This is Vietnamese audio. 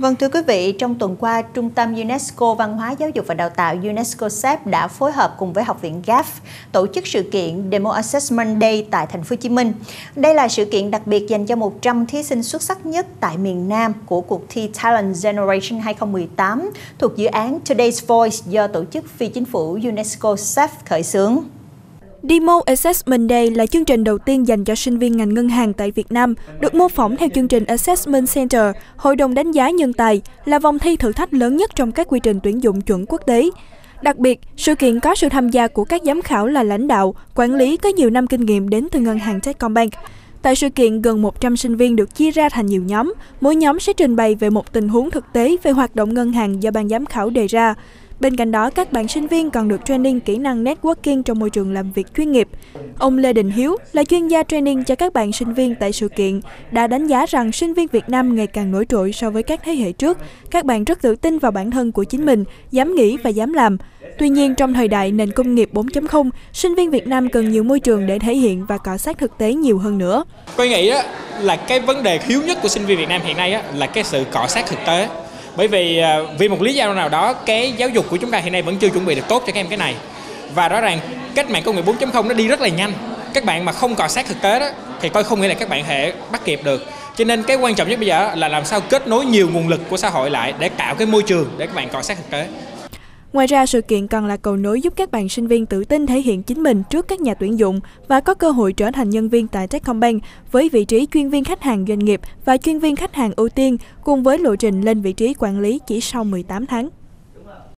Vâng, thưa quý vị, trong tuần qua, Trung tâm UNESCO Văn hóa Giáo dục và Đào tạo UNESCO-SEP đã phối hợp cùng với Học viện GAF tổ chức sự kiện Demo Assessment Day tại Thành phố Hồ Chí Minh. Đây là sự kiện đặc biệt dành cho 100 thí sinh xuất sắc nhất tại miền Nam của cuộc thi Talent Generation 2018 thuộc dự án Today's Voice do tổ chức phi chính phủ UNESCO-SEP khởi xướng. Demo Assessment Day là chương trình đầu tiên dành cho sinh viên ngành ngân hàng tại Việt Nam, được mô phỏng theo chương trình Assessment Center, Hội đồng đánh giá nhân tài, là vòng thi thử thách lớn nhất trong các quy trình tuyển dụng chuẩn quốc tế. Đặc biệt, sự kiện có sự tham gia của các giám khảo là lãnh đạo, quản lý có nhiều năm kinh nghiệm đến từ ngân hàng Techcombank. Tại sự kiện, gần 100 sinh viên được chia ra thành nhiều nhóm, mỗi nhóm sẽ trình bày về một tình huống thực tế về hoạt động ngân hàng do ban giám khảo đề ra. Bên cạnh đó, các bạn sinh viên còn được training kỹ năng networking trong môi trường làm việc chuyên nghiệp. Ông Lê Đình Hiếu là chuyên gia training cho các bạn sinh viên tại sự kiện, đã đánh giá rằng sinh viên Việt Nam ngày càng nổi trội so với các thế hệ trước. Các bạn rất tự tin vào bản thân của chính mình, dám nghĩ và dám làm. Tuy nhiên, trong thời đại nền công nghiệp 4.0, sinh viên Việt Nam cần nhiều môi trường để thể hiện và cọ xát thực tế nhiều hơn nữa. Tôi nghĩ là cái vấn đề thiếu nhất của sinh viên Việt Nam hiện nay là cái sự cọ xát thực tế. Bởi vì một lý do nào đó, cái giáo dục của chúng ta hiện nay vẫn chưa chuẩn bị được tốt cho các em cái này. Và rõ ràng cách mạng công nghiệp 4.0 nó đi rất là nhanh. Các bạn mà không cọ sát thực tế đó thì tôi không nghĩ là các bạn hệ bắt kịp được. Cho nên cái quan trọng nhất bây giờ là làm sao kết nối nhiều nguồn lực của xã hội lại để tạo cái môi trường để các bạn cọ sát thực tế. Ngoài ra, sự kiện còn là cầu nối giúp các bạn sinh viên tự tin thể hiện chính mình trước các nhà tuyển dụng và có cơ hội trở thành nhân viên tại Techcombank với vị trí chuyên viên khách hàng doanh nghiệp và chuyên viên khách hàng ưu tiên, cùng với lộ trình lên vị trí quản lý chỉ sau 18 tháng.